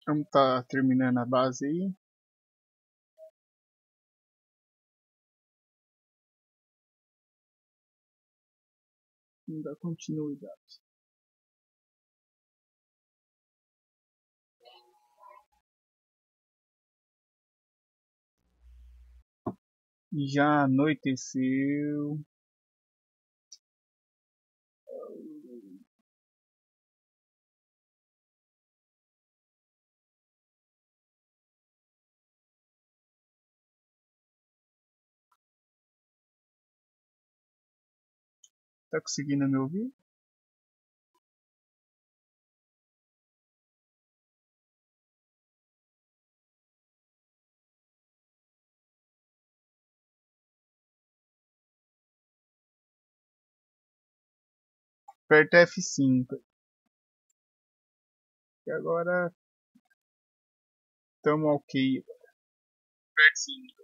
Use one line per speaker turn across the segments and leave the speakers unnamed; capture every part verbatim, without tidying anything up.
Vamos tá terminando a base aí. Vamos dar continuidade. Já anoiteceu. Tá conseguindo me ouvir? Aperta F cinco. E agora estamos ok. Aperta cinco.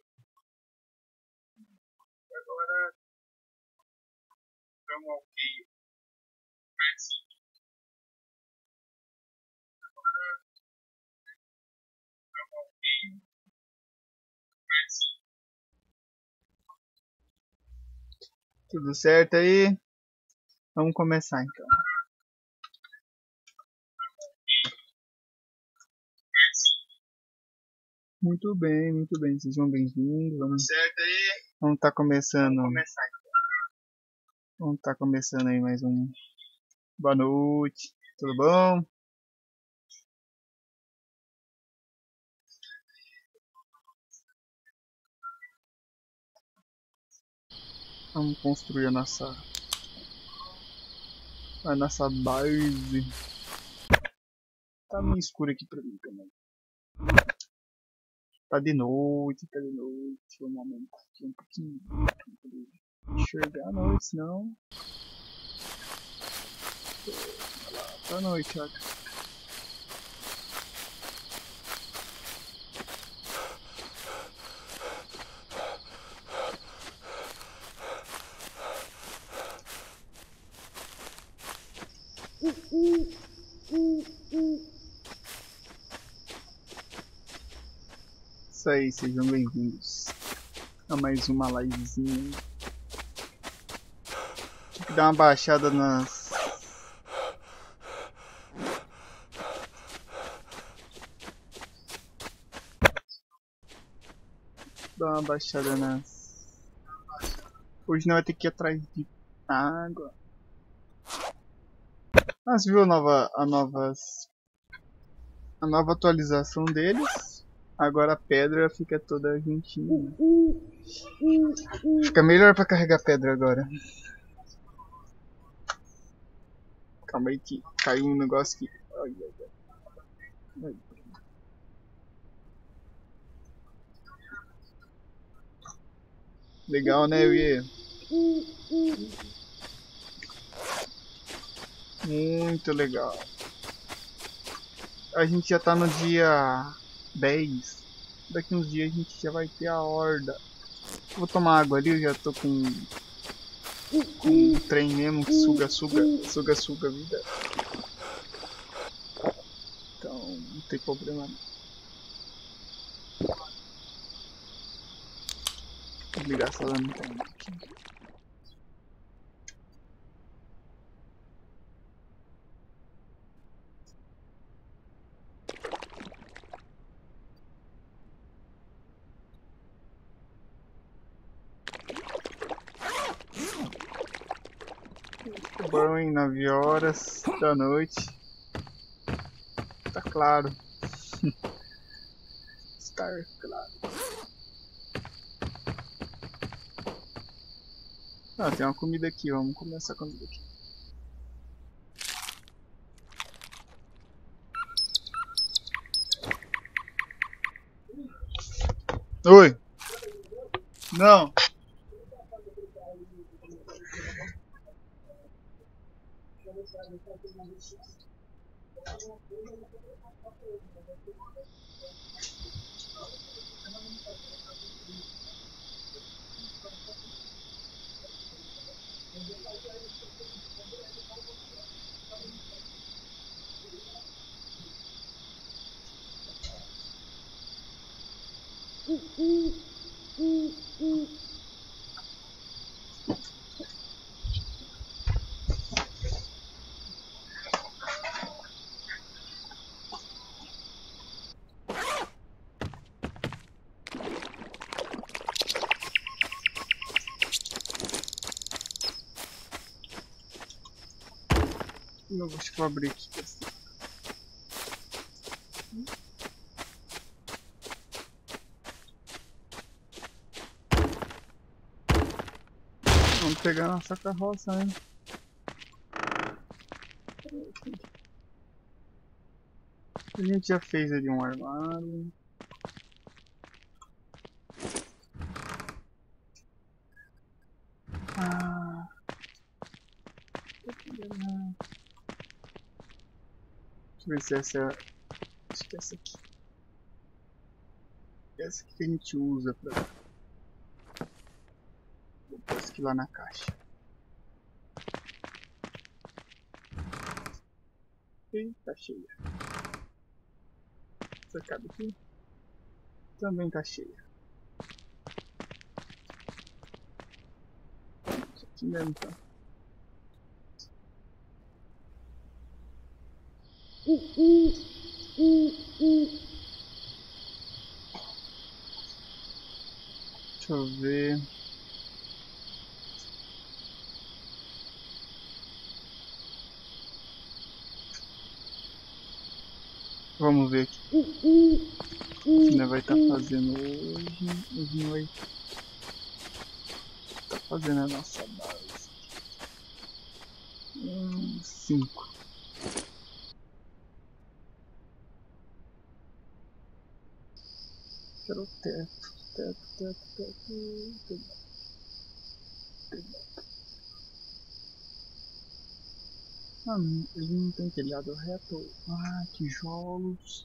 E agora estamos ok. Aperta cinco. Agora estamos ok. Aperta cinco. Tudo certo aí? Vamos começar então. Muito bem, muito bem. Sejam bem-vindos. Vamos certo aí? Vamos estar tá começando. Vamos começar então. Vamos estar tá começando aí mais um. Boa noite. Tudo bom? Vamos construir a nossa a nossa base. Tá meio escuro aqui pra mim também. Tá de noite, tá de noite. Vamos aumentar aqui um pouquinho. Não enxergar a noite, senão. Olha lá, tá noite, olha. Isso aí, sejam bem-vindos a mais uma livezinha. Tem que dar uma baixada nas. Dar uma baixada nas. Hoje não vai ter que ir atrás de água. Ah, você viu a nova. A novas. A nova atualização deles? Agora a pedra fica toda juntinha. Fica melhor pra carregar pedra agora. Calma aí que caiu um negócio que. Ai, ai, ai. Legal, né, Wie? Muito legal. A gente já tá no dia dez. Daqui uns dias a gente já vai ter a horda. Vou tomar água ali, eu já tô com, com um trem mesmo que suga, suga, suga, suga a vida. Então não tem problema não. Vou ligar essa lanterna aqui. Bom, em nove horas da noite. Tá claro. Está claro. Ah, tem uma comida aqui, vamos comer essa comida aqui. Oi! Não! Eu acho que vou abrir aqui. Vamos pegar nossa carroça, né? A gente já fez ali um armário. Ah. Deixa eu ver se essa é. Acho que é essa aqui. Essa que a gente usa pra. Vou pôr essa aqui lá na caixa. E tá cheia. Essa cabe aqui. Também tá cheia. Isso aqui mesmo tá. Deixa eu ver. Vamos ver aqui. O que nós vai estar fazendo hoje. Hoje nós vai estar fazendo a nossa base. Hum, cinco. Quero o teto. Teto, teto, teto. Teto. Ah, ele não tem telhado reto. Ah, tijolos.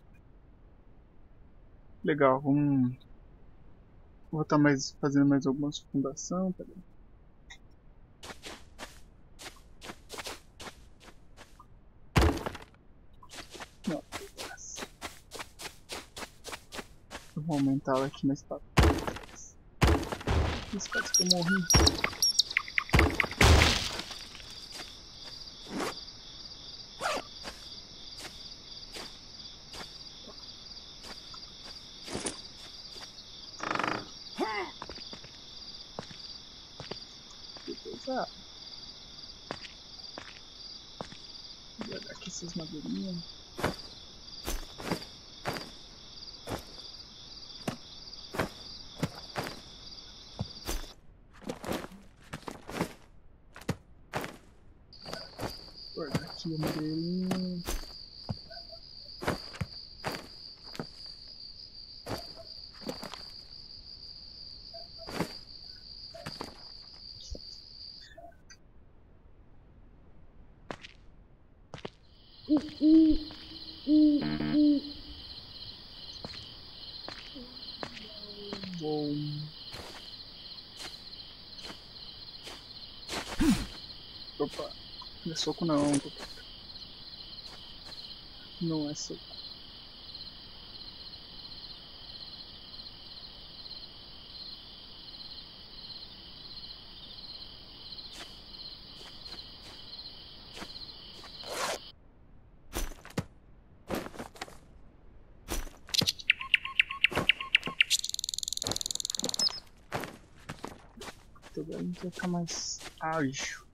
Legal, vamos. Vou estar mais, fazendo mais algumas fundação. Peraí. Não, eu vou aumentar ela aqui mais para trás. Isso quase que eu morri. Ah. Vou jogar aqui essas madeirinhas. Guardar aqui a madeirinha. Vou... Opa, não é soco não. Não é soco. Agora a gente vai ficar mais ágil.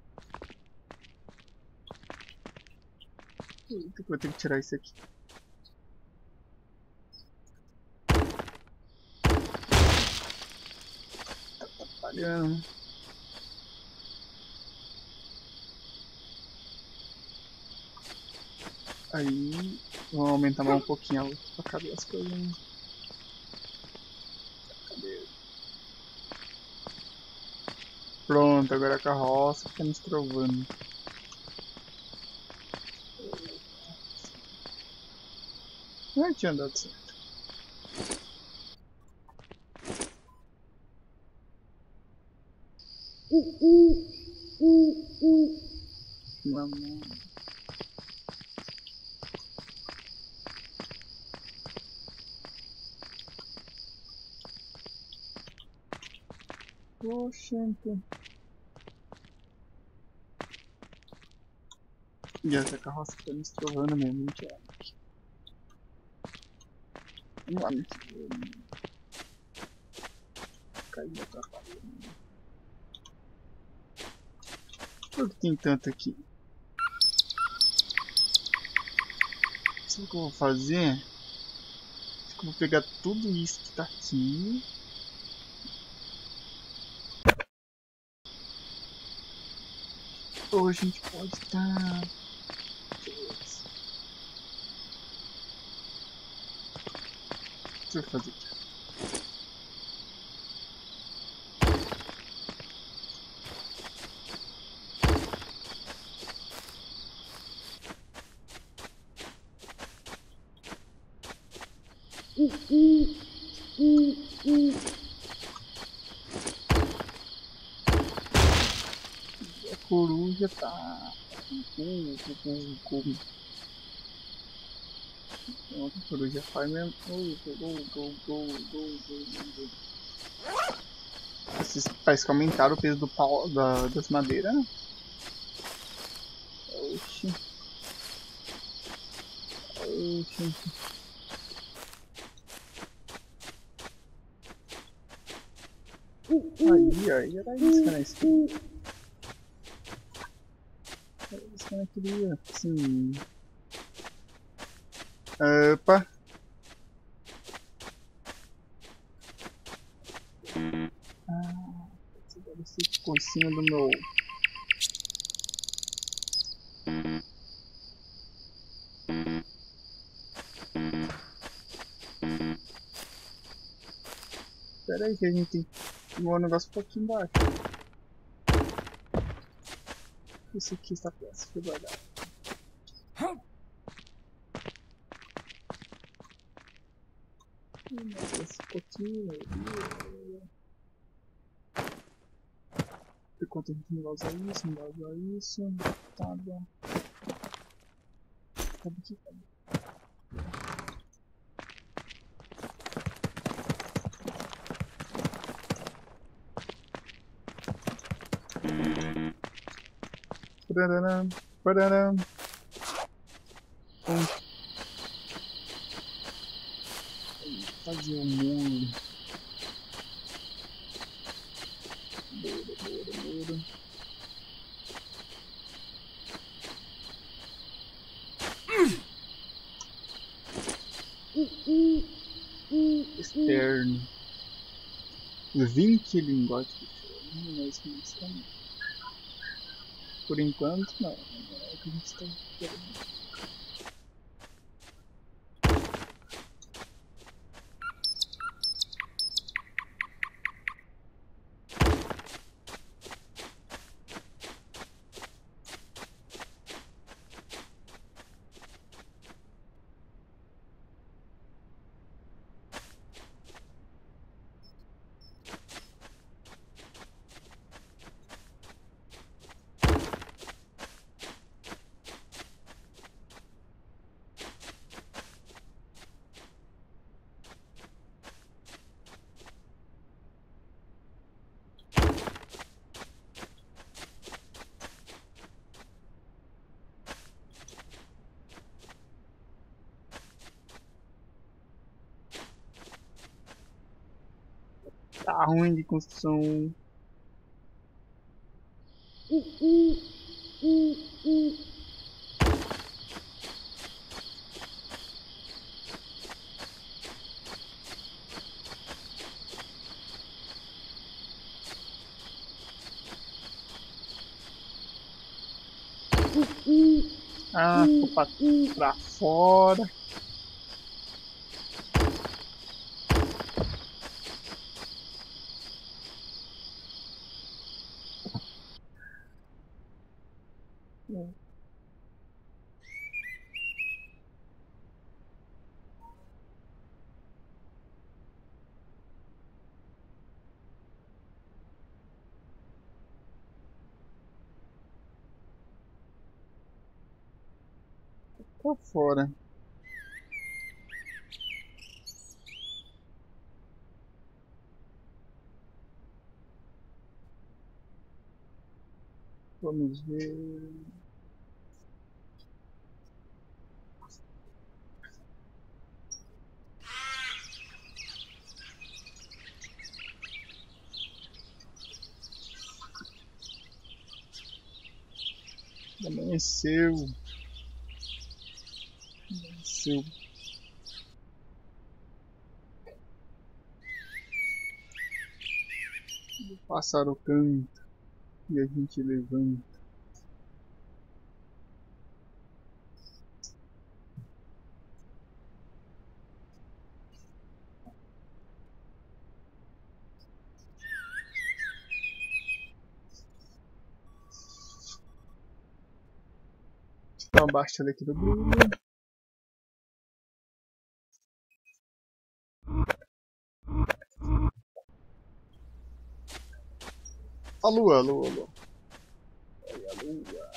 Eita, que eu vou ter que tirar isso aqui. Tá atrapalhando. Aí, vamos aumentar mais um pouquinho a luz pra caber as coisas. Cadê? Pronto, agora a carroça fica nos trovando. Não tinha dado certo. Vamos. Oxente. E essa carroça tá me estrovando mesmo, mentira. Vamos lá, meu filho. Caiu da atrapalhando. Por que tem tanto aqui? Sabe o que eu vou fazer? Acho que eu vou pegar tudo isso que tá aqui. Ou a gente pode estar... O que eu vou fazer aqui? A coruja tá... Nossa, a coruja faz mesmo. Esses parece que aumentaram o peso do pau, da, das madeiras. Oxi. Oxi. Aí, aí era isso que eu não queria. Era isso que eu não queria. Sim. Opa. Ah, você ficou em cima do meu... Pera aí que a gente tem que voar o negócio um pouquinho embaixo. Isso aqui está peça, foi guardado. Esse pouquinho ali. Enquanto a gente não vai usar isso, não vai usar isso. Tá bom. Tá aqui, tá bom. Pararam, pararam. Vamos fazer um muro. Bora, bora, bora. Externo. vinte lingotes de ferro. Não é isso que nós estamos. Por enquanto, não. É o que a gente está querendo. Tá ruim de construção. Ah, ficou pra, pra fora. Pra fora. Vamos ver. Amanheceu. Amanheceu. O pássaro canta e a gente levanta. Então abaixa daqui do brilho. A lua, a lua, a lua. Olha a lua.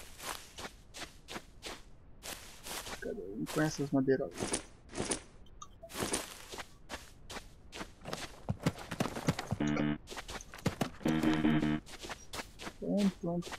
Cadê? Não conhece as madeiras. Pronto, pronto.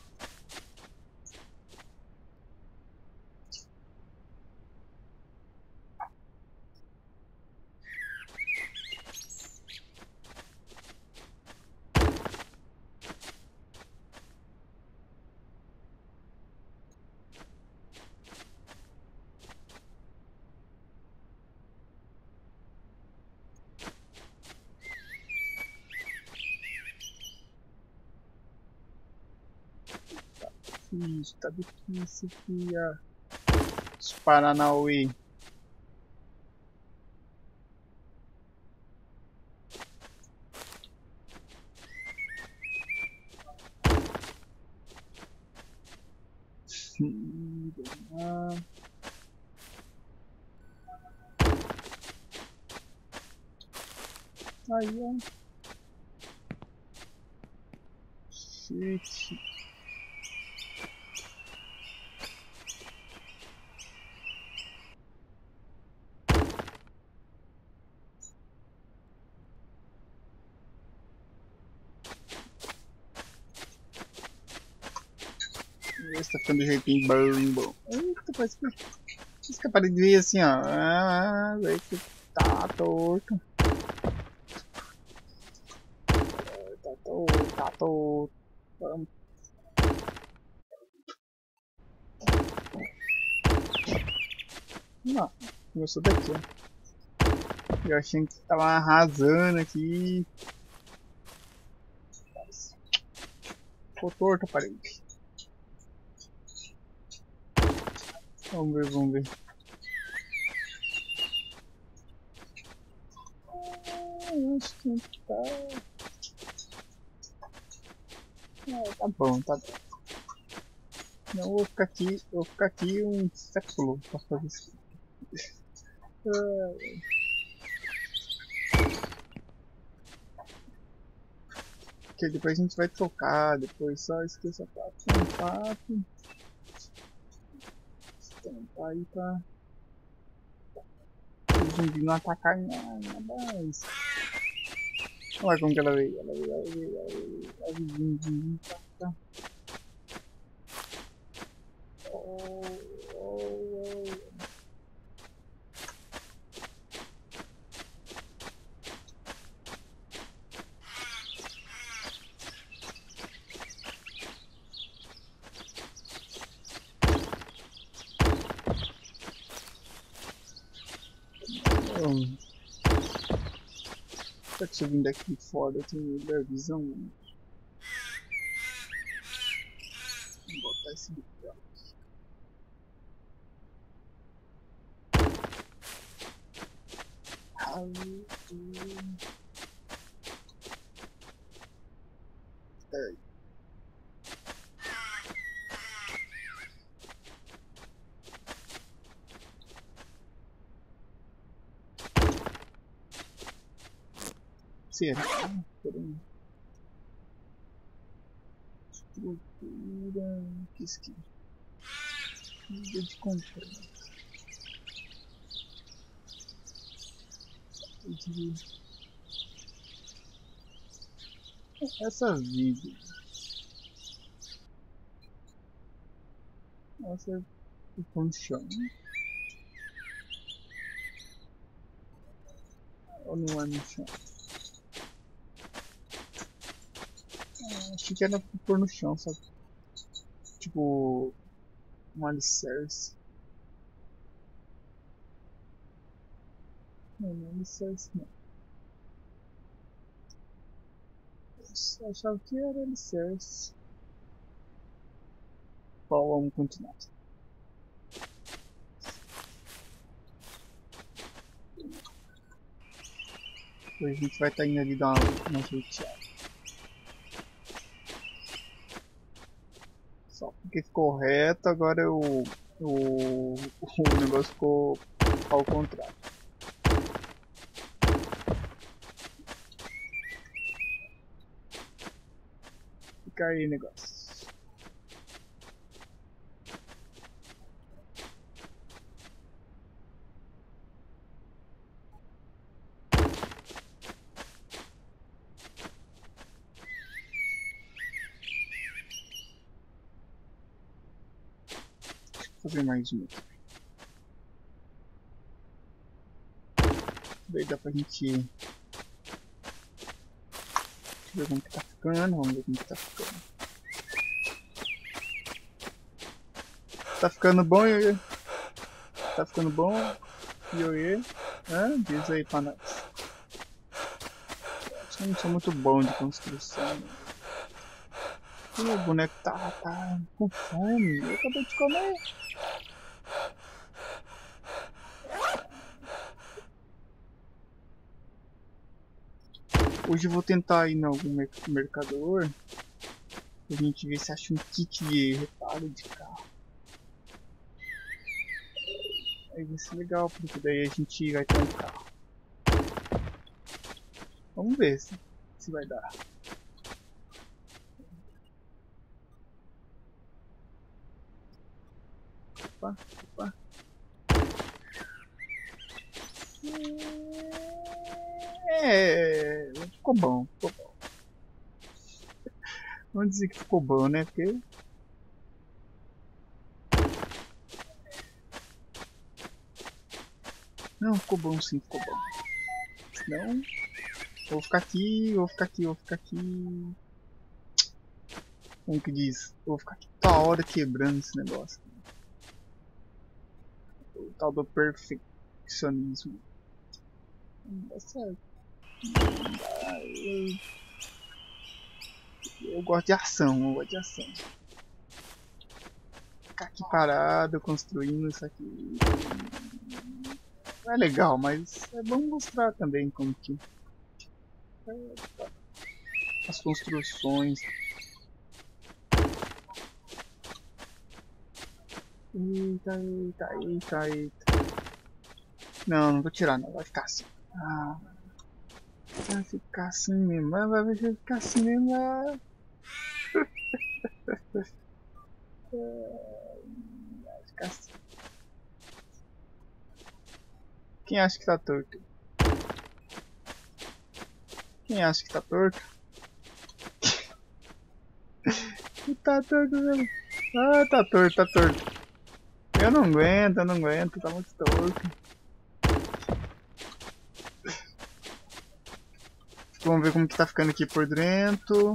Isso, tá difícil, filha. Os Paranauê. Ah. Aí, ó. Shit. Esse tá ficando do jeitinho bom, bom. Eita, parece que... Isso que eu parei de ver assim, ó. Ah, velho, que tá torto. Tá torto, tá torto. Vamos. Não, começou daqui, ó. Eu achei que tava arrasando aqui. Ficou torto a parede. Vamos ver, vamos ver. Ah, acho que tá... Ah, tá bom, tá bom. Não, eu vou ficar aqui, eu vou ficar aqui um século pra fazer isso. Ah, porque depois a gente vai trocar, depois só esqueça pra tampar. Tampar aí pra o zumbi não atacar nada mais. Olha como que ela veio, ela veio, ela veio, ela veio, ela veio, zumbi, tá, tá. Oh, oh, oh. Oh. Será que se eu vim daqui fora eu tenho melhor visão? Vou botar esse bico aqui. Ai. Será? Peraí. Estrutura. Que esquema. Vida de compra. De... Essa vida. Nossa, ficou no chão. Ou não é no chão? Ah, achei que era pra pôr no chão, sabe? Tipo, um alicerce. Não, não é alicerce não. Eu achava que era alicerce. Bom, vamos continuar. Depois a gente vai estar indo ali dar uma, uma volteada. Só porque ficou reto, agora o, o, o negócio ficou ao contrário. Fica aí, negócio. Vou fazer mais um. Daí dá pra gente ver como que tá ficando. Vamos ver como que tá ficando. Tá ficando bom, Ioiê? Tá ficando bom, Ioiê? Hã? Diz aí pra nós. Acho que eu não sou muito bom de construção. Né? E o boneco tá, tá com fome. Eu acabei de comer. Hoje eu vou tentar ir em algum mercador pra gente ver se acha um kit de reparo de carro. Aí vai ser legal, porque daí a gente vai ter um carro. Vamos ver se, se vai dar. Opa, opa. É, ficou bom, ficou bom. Vamos dizer que ficou bom, né? Porque não, ficou bom sim, ficou bom. Senão, vou ficar aqui, vou ficar aqui, vou ficar aqui. Como que diz? Vou ficar aqui toda hora quebrando esse negócio. O tal do perfeccionismo. Não dá certo. Não dá, eu, eu gosto de ação, eu gosto de ação. Ficar aqui parado, construindo isso aqui. Não é legal, mas é bom mostrar também como que é, tá. As construções. Eita, eita, eita, eita. Não, não vou tirar não, vai ficar assim. Ah, vai ficar assim mesmo, vai, vai ficar assim mesmo. Vai ficar assim. Quem acha que tá torto? Quem acha que tá torto? Tá torto mesmo. Ah, tá torto, tá torto. Eu não aguento, eu não aguento, tá muito torto. Vamos ver como que tá ficando aqui por dentro.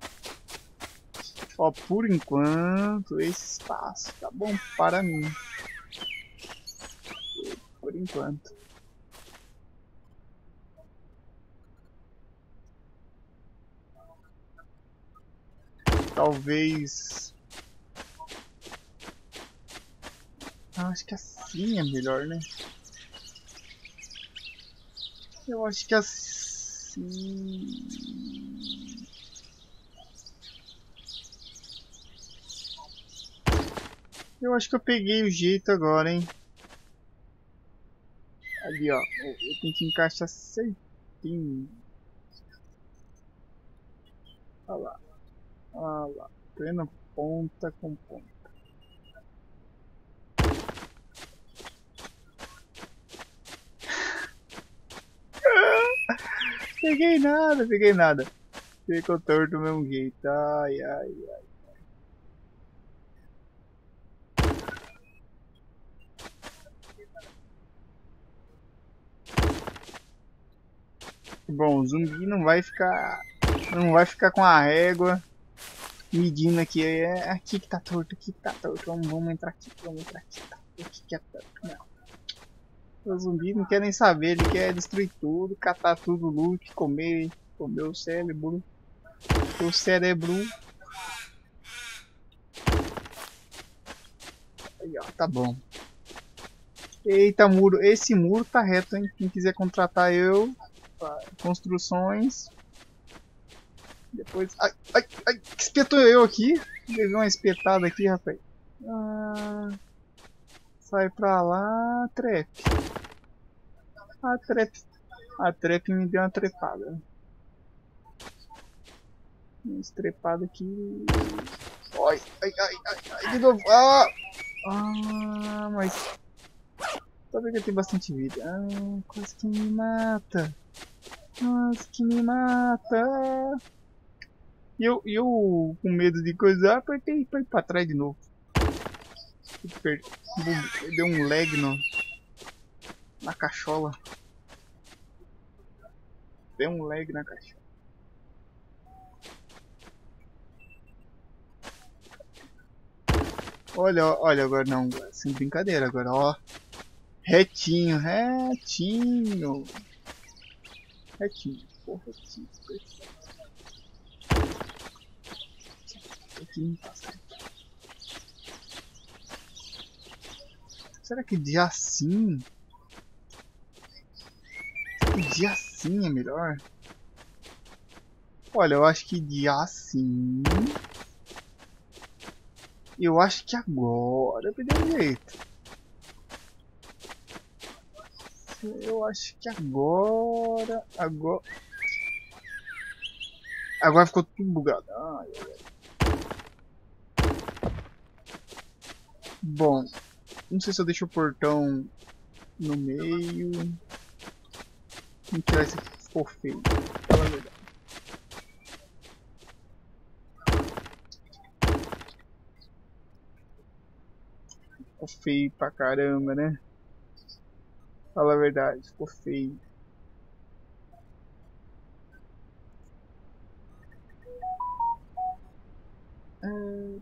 Ó, por enquanto, esse espaço tá bom para mim. Por enquanto. Talvez... Ah, acho que assim é melhor, né? Eu acho que assim... Eu acho que eu peguei o jeito agora, hein? Ali, ó. Eu tenho que encaixar certinho. Olha lá. Olha lá. Plena ponta com ponta. Peguei nada, peguei nada. Ficou torto do mesmo jeito. Ai, ai, ai. Bom, o zumbi não vai ficar. Não vai ficar com a régua medindo aqui. É aqui que tá torto, aqui que tá torto. Vamos, vamos entrar aqui, vamos entrar aqui. Tá, aqui que é torto. Não. O zumbi não quer nem saber, ele quer destruir tudo, catar tudo, loot, comer, comer o cérebro. O cérebro. Aí, ó, tá bom. Eita, muro. Esse muro tá reto, hein? Quem quiser contratar eu, construções. Depois. Ai, ai, ai, que espetou eu aqui? Levei uma espetada aqui, rapaz. Ah, sai pra lá, trap. A trap. A trap me deu uma trepada. Uma estrepada aqui. Ai, ai, ai, ai, ai, de novo. Ah, ah mas. Só porque tem bastante vida. Ah, quase que me mata. Quase que me mata. E eu, eu, com medo de coisar, apertei pra ir pra trás de novo. Deu um lag no, na cachola. Deu um lag na cachola. Olha, olha, agora não, sem brincadeira, agora, ó. Retinho, retinho. Retinho, pô, retinho. Retinho, será que dia assim? Será que dia assim é melhor? Olha, eu acho que dia assim. Eu acho que agora vai dar jeito. Eu acho que agora. Agora. Agora ficou tudo bugado. Ai, ai, ai. Bom. Não sei se eu deixo o portão no meio. Vamos tirar esse aqui, ficou feio. Fala a verdade. Ficou feio pra caramba, né? Fala a verdade, ficou feio. Hum...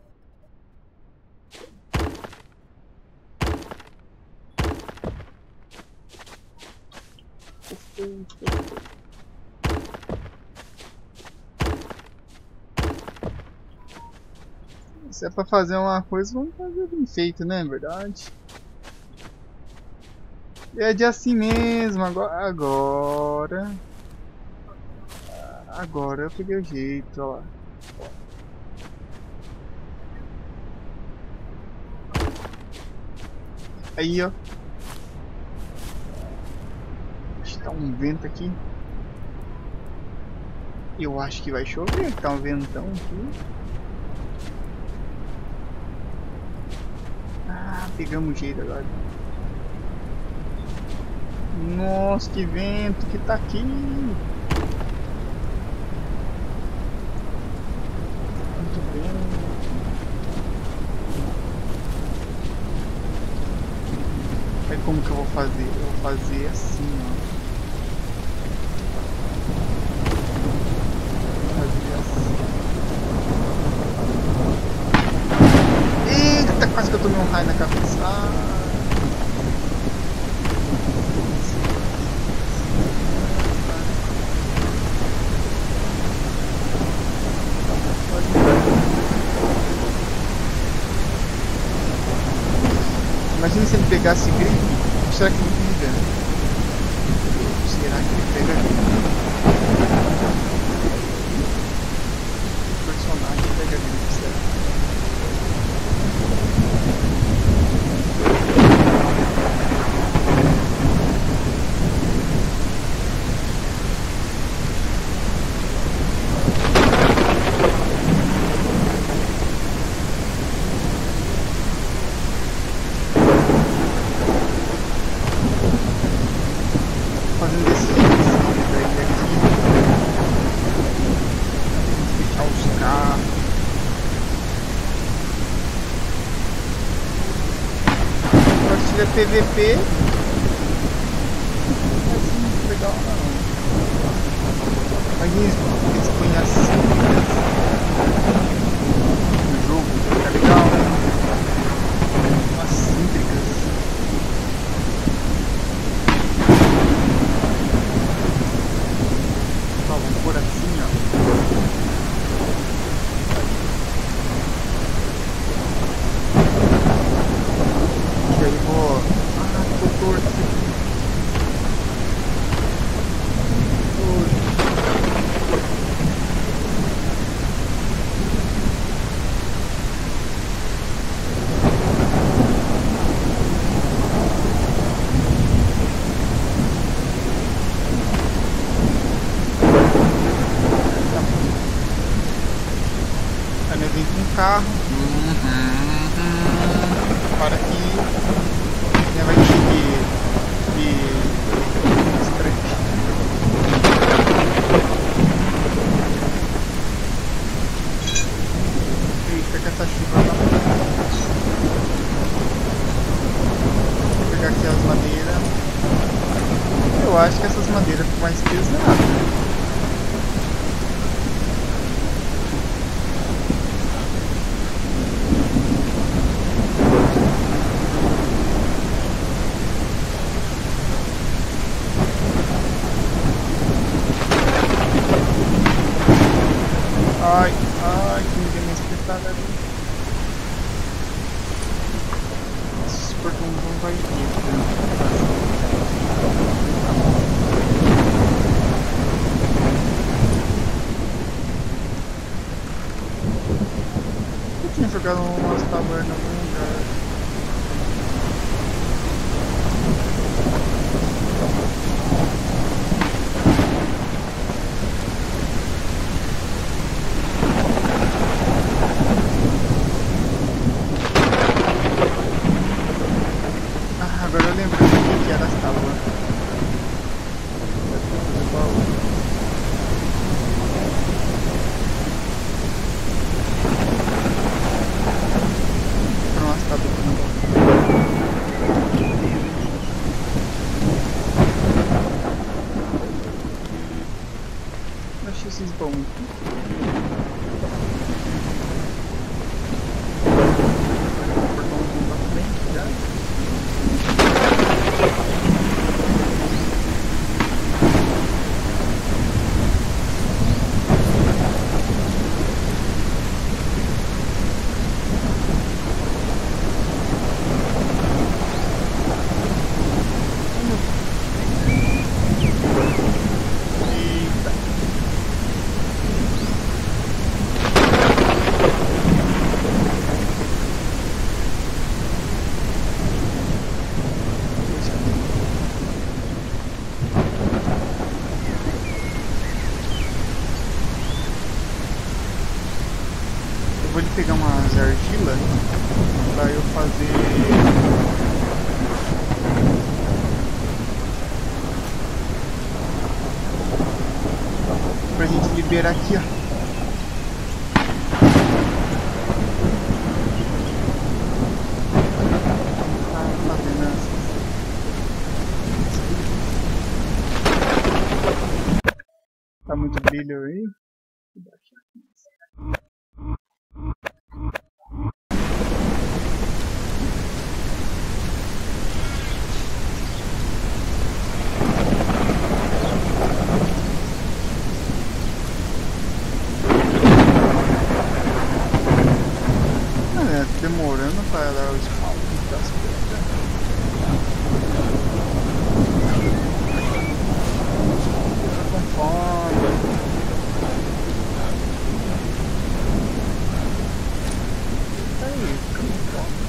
Ficou feio, ficou feio. Se é pra fazer uma coisa, vamos fazer bem feito, né? Verdade. É de assim mesmo, agora, agora, agora eu peguei o jeito, ó. Aí, ó. Acho que tá um vento aqui. Eu acho que vai chover, tá um ventão aqui. Ah, pegamos o jeito agora. Nossa, que vento que tá aqui. Muito bem. Aí como que eu vou fazer? Eu vou fazer assim, ó. Vou fazer assim. Eita, quase que eu tomei um raio na cabeça. Ah. Imagina se ele pegasse gripe. Será que ele pega? Será que ele pega gripe? O personagem pega gripe, será? P V P, mas não é legal não. Aí eles põem assim no jogo, fica legal, né? Umas cítricas. Ó, vamos por assim, ó. E aí vou... Ah, tô torto aqui. Carro. Para que né, vai ter que me estreite. Eita, que essa chuva tá. Vou pegar aqui as madeiras. Eu acho que essas madeiras ficam mais pesadas. Ai, ai, que ninguém me espetado ali. Esse portão não vai vir. Eu tinha jogado umas tavernas em algum lugar. Agora eu lembro o que era as tábuas. Foram as tábuas que não. Eu achei esses bons. Vou lhe pegar umas argilas pra eu fazer pra gente liberar aqui, ó. Ah, tá vendo? Tá muito brilho aí. Vou baixar aqui. Demorando para dar o spawn das coisas. Tô com fome. Aí, fica com fome.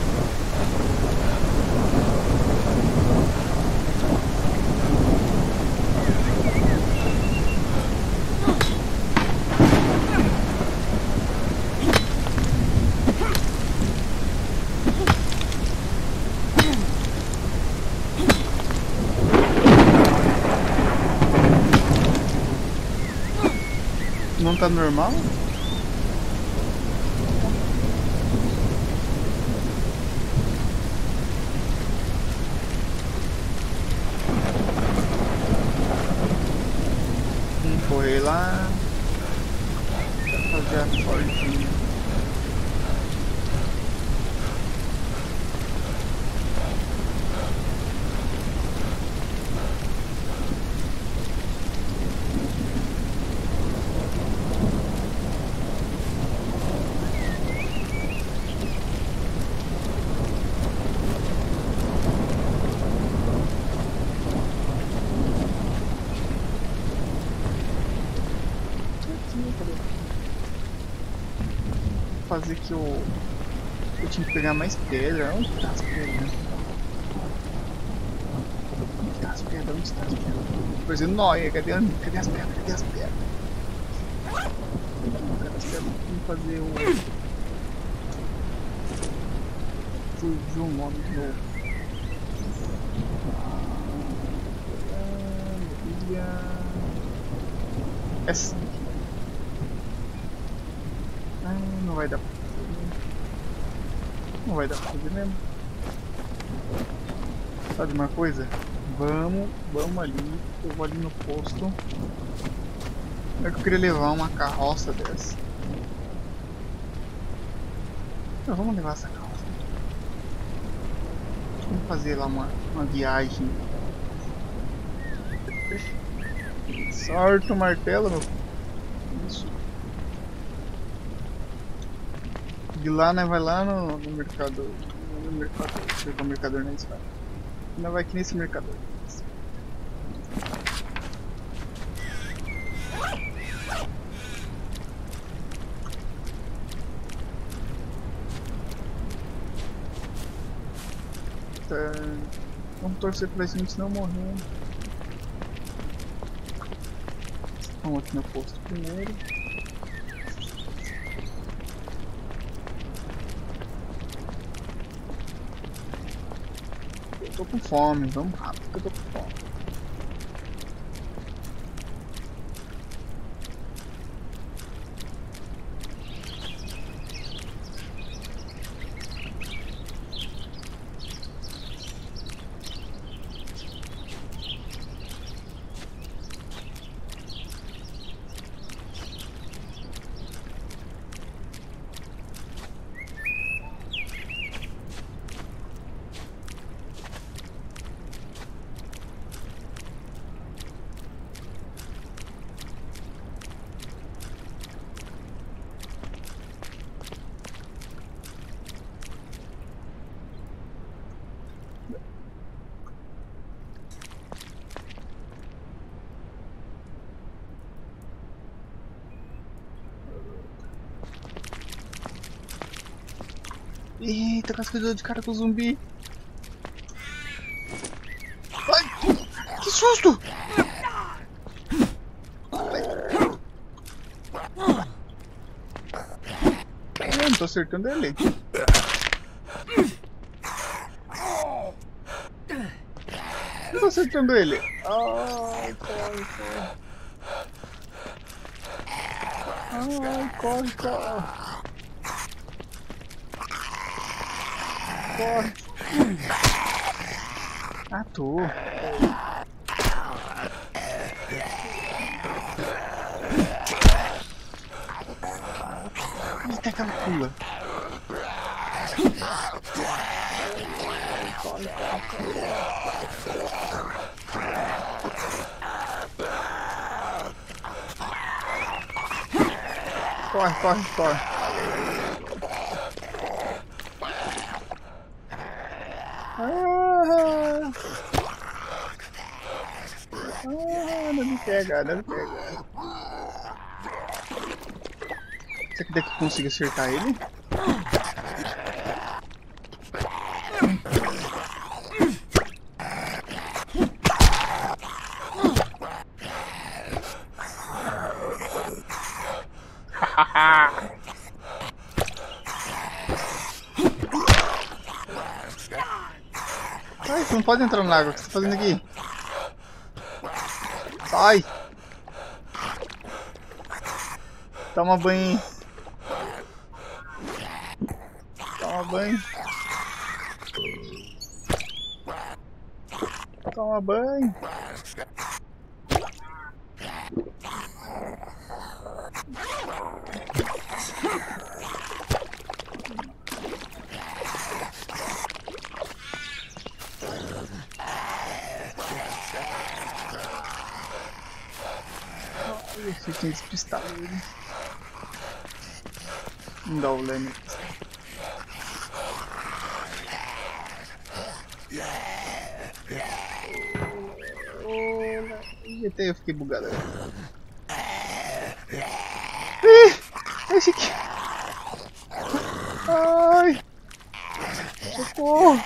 Não tá normal? Vamos correr lá. Pra fazer a cordinha. Fazer que eu, eu tinha que pegar mais pedra. Onde tá as pedras? Onde tá as pedras? Onde tá as pedras? Fazendo nóia, cadê, cadê as pedras? Cadê as pedras? Cadê as pedras? Vamos fazer o. Surgiu um nome de novo. Ilha. Essa. Ah, não vai dar pra fazer. Não vai dar pra fazer mesmo. Sabe uma coisa? Vamos, vamos ali. Eu vou ali no posto. É que eu queria levar uma carroça dessa. Não, vamos levar essa carroça. Vamos fazer lá uma, uma viagem. Sorte o martelo, meu. Isso. De lá, né? Vai lá no, no mercado. No mercado. Deixa eu ver o mercador na espada. Não vai aqui nesse mercador. Tá. Vamos torcer pra gente não morrer. Vamos aqui no posto primeiro. Eu tô com fome, vamos rápido que eu tô com fome. Eita, cascador de cara com zumbi. Ai, que susto! Eu não tô acertando ele. Não tô acertando ele. Ai, corre, corre. Ai, corre, corre. Corre. Ah, tô. Eita, aquela pula. Corre, corre, corre. Ah, ah, não me pega, não me pega. Será que daqui eu consigo acertar ele? Ai, você não pode entrar na água, o que você tá fazendo aqui? Sai! Toma banho. Toma banho. Toma banho. Eu fiquei despistado ele. Não dá o leme. G T, eu fiquei bugado. Ih, eu fiquei... Ai! Socorro!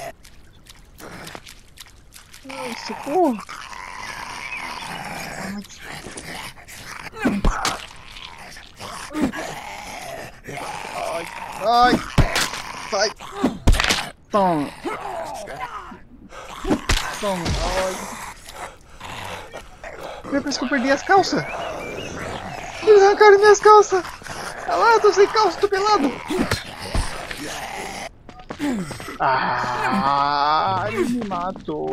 Ai, socorro! Ai! Ai! Sai! Toma! Toma! Ai! Parece que eu perdi as calças! Eles arrancaram minhas calças! Olha lá, eu tô sem calça, tô pelado! Ah, ele me matou!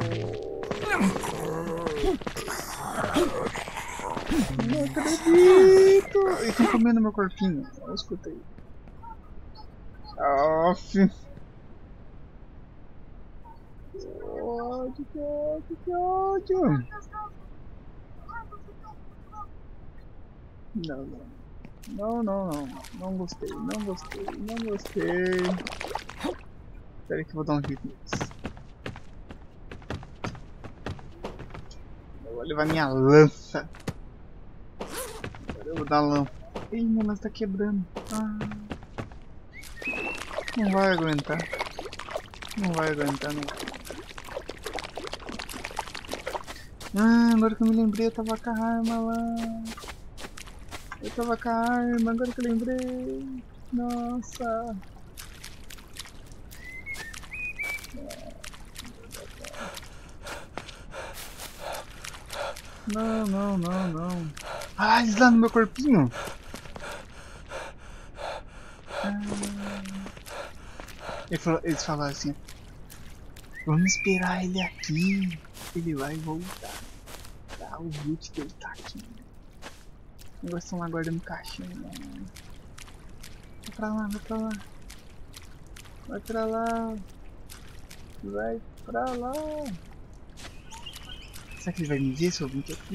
Não acredito! Ele tá comendo meu corpinho, eu escutei. Aff! Que ódio, que ódio, que ódio! Não, não. Não, não, não. Não gostei, não gostei, não gostei. Espera aí que eu vou dar um jeito neles. Eu vou levar minha lança. Agora eu vou dar a lança. Ih, minha lança tá quebrando. Ah. Não vai aguentar. Não vai aguentar, não. Ah, agora que eu me lembrei, eu tava com a arma lá. Eu tava com a arma, agora que eu lembrei. Nossa. Não, não, não, não. Ah, eles lá no meu corpinho. Ah. Ele falou, eles falaram assim: vamos esperar ele aqui. Ele vai voltar. Tá, o root dele tá aqui. Os negócios estão lá guardando caixinha. Vai pra lá, vai pra lá. Vai pra lá. Vai pra lá. Será que ele vai me ver se eu vim aqui?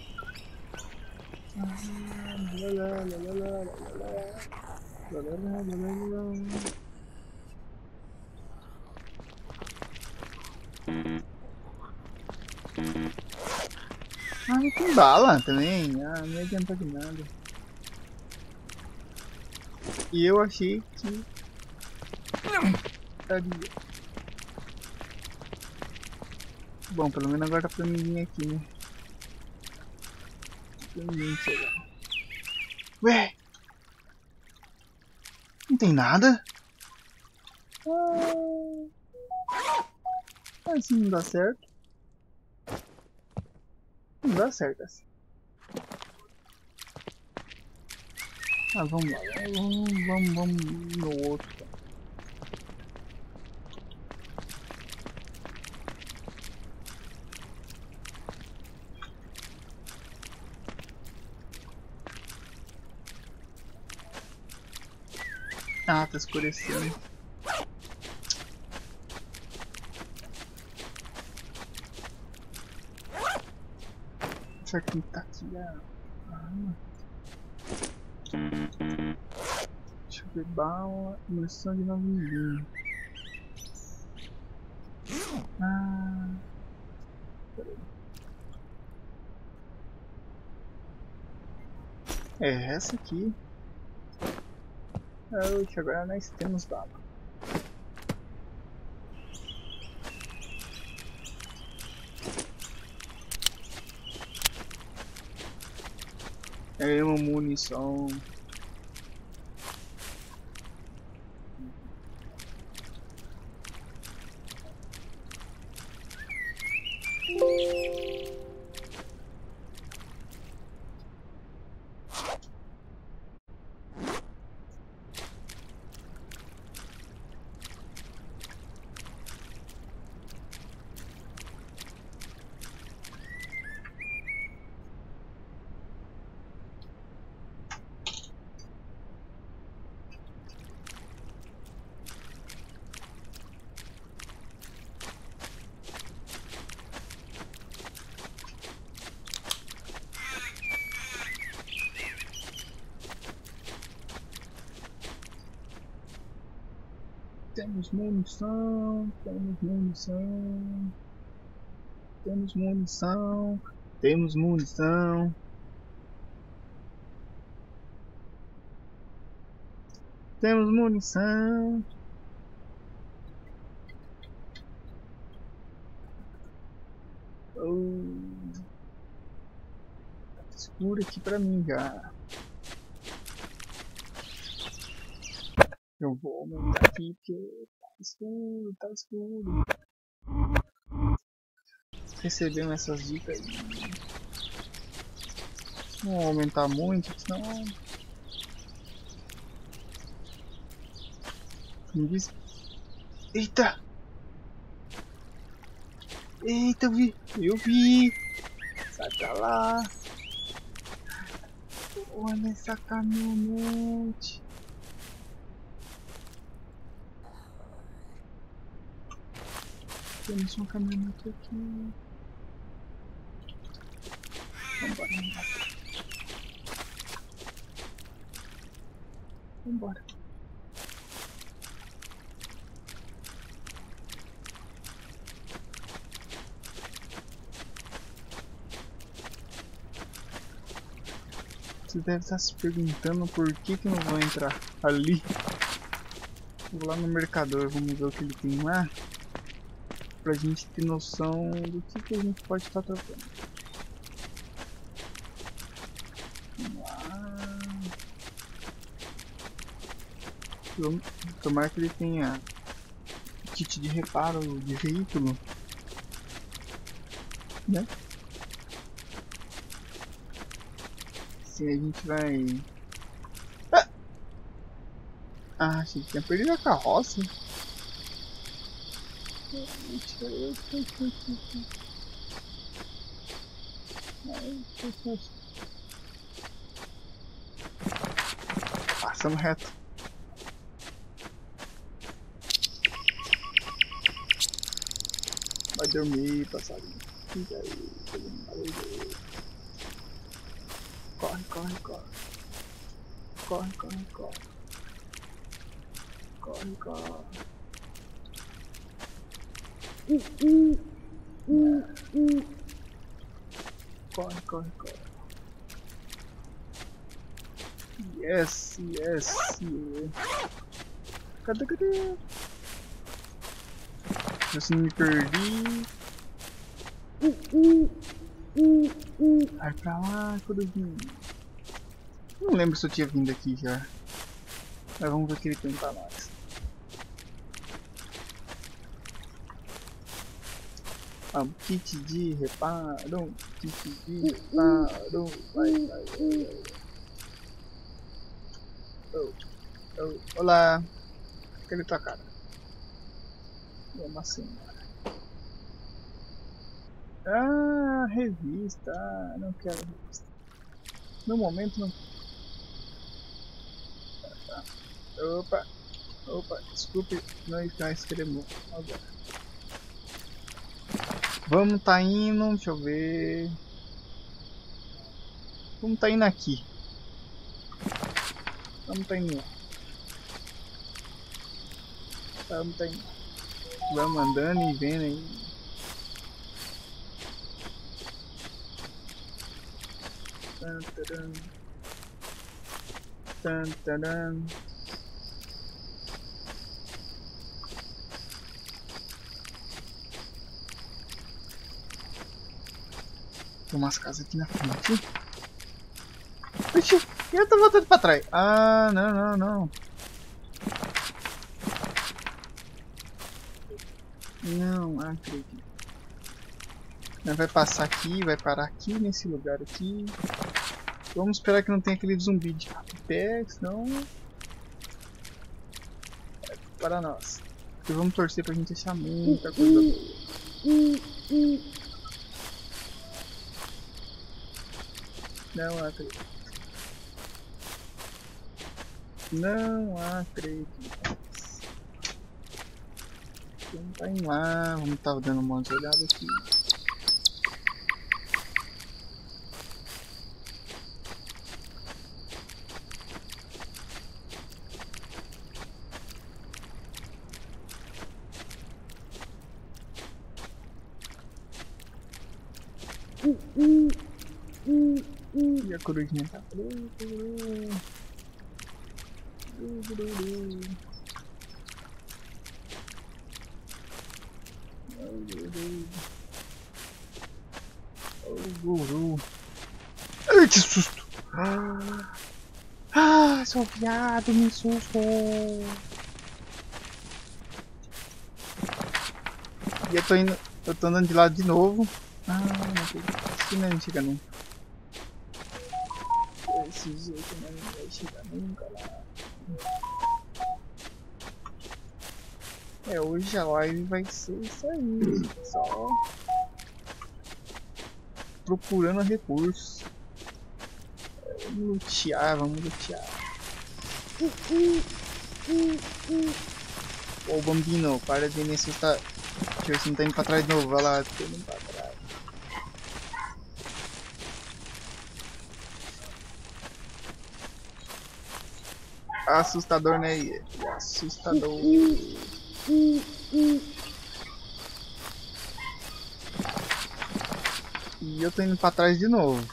Ah, lá, lá, lá, lá, lá, lá, lá, lá, lá, lá. Ah, não tem bala também. Ah, não adianta de nada. E eu achei que estaria. Bom, pelo menos agora dá pra mim vir aqui, né? Pra ninguém chegar. Ué! Não tem nada? Ah, assim não dá certo. Não dá certo assim. Ah, vamos lá. Vamos, vamos, vamos no outro. Ah, tá escurecendo. Será que tá aqui a arma? Deixa eu ver, bala, munição de nove milímetros. Ah, peraí. É essa aqui. Oxe, agora nós temos bala. É uma munição. Temos munição, temos munição, temos munição, temos munição. Temos munição. Oh. Tá escuro aqui pra mim já. Eu vou aumentar aqui porque tá escuro, tá escuro. Recebemos essas dicas aí. Não vou aumentar muito, senão... Me diz... Eita! Eita, eu vi! Eu vi! Sai pra lá! Olha essa caminhonete! Temos uma caminhonete aqui. Vambora, vambora. Vambora. Você deve estar se perguntando por que que não vou entrar ali. Vou lá no mercador, vamos ver o que ele tem lá. Pra gente ter noção do que, que a gente pode estar trocando. Vamos lá. Tomara que ele tenha kit de reparo de veículo, né? Assim a gente vai... Ah, ah, achei que tinha perdido a carroça. Passando reto. Vai dormir, passarinho. Fica aí, corre, corre, corre. Corre, corre, corre. Corre, corre. Uh, uh, uh, uh. Corre, corre, corre. Yes, yes, yeah. Cadê, cadê? Eu se me perdi. Uh, uh, uh, uh. Vai pra lá, quando eu vim. Não lembro se eu tinha vindo aqui já. Mas vamos ver o que ele tem pra nós. Ah, kit de reparo, kit de reparo, vai, vai, vai. Oh, oh, olá, cadê tua cara? É uma senhora. Ah, revista, ah, não quero revista. No momento não. Tá. Opa, opa, desculpe, não está escrevendo agora. Vamos tá indo, deixa eu ver. Vamos tá indo aqui. Vamos tá indo lá. Vamos tá indo. Vamos andando e vendo aí. Tantaran. Tantaran. Tem umas casas aqui na frente. Oxi, eu tô voltando pra trás. Ah, não, não, não. Não acredito. Vai passar aqui, vai parar aqui nesse lugar aqui. Vamos esperar que não tenha aquele zumbi de pé, senão... É para nós. E vamos torcer pra gente achar muita coisa boa. Não acredito. Não acredito. Vamos tá indo lá, vamos tá dando uma olhada aqui. E a corujinha tá. Oh, guru. Ai, que susto! Ah, seu viado, me susto! E eu tô indo. Eu tô andando de lado de novo. Ah, não acredito. Isso não chega nunca. Esse jeito não vai chegar nunca lá. É, hoje a live vai ser isso aí. Só procurando recursos. Vamos lutear, vamos lutear. Ô Bambino, para de me assustar. Deixa eu ver se não tá indo pra trás de novo. Vai lá, tô indo pra trás. Assustador, né? Assustador. E eu tô indo pra trás de novo.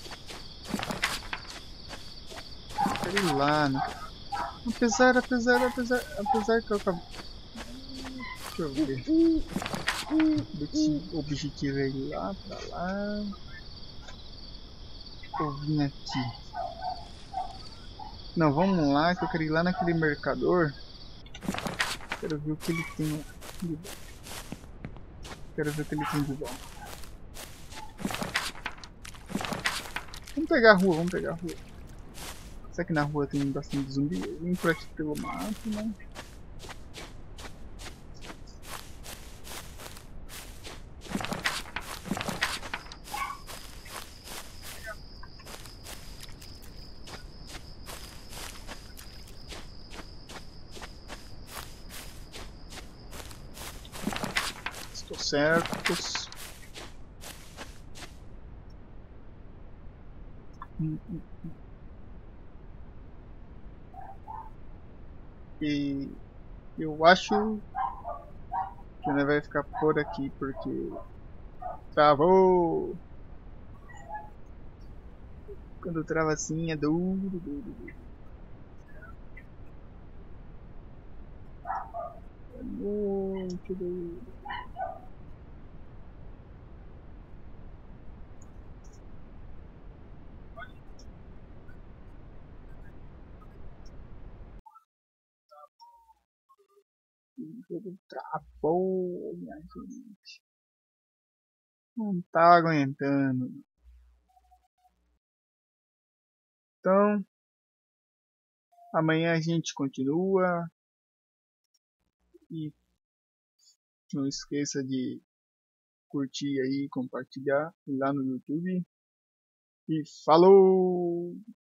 Sei lá, né? Apesar, apesar, apesar, apesar que eu acabei... Deixa eu ver. O objetivo é ir lá pra lá. Ou vim aqui. Não, vamos lá, que eu quero ir lá naquele mercador. Quero ver o que ele tem de bom. Quero ver o que ele tem de bom. Vamos pegar a rua, vamos pegar a rua. Será que na rua tem bastante zumbi? Eu vim por aqui pelo mato, né? Estou certo. Hum, hum. E eu acho que não vai ficar por aqui porque travou. Quando trava assim é duro, duro, duro. É muito duro. O jogo travou, minha gente. Não tá aguentando. Então, amanhã a gente continua. E não esqueça de curtir aí, compartilhar lá no YouTube. E falou!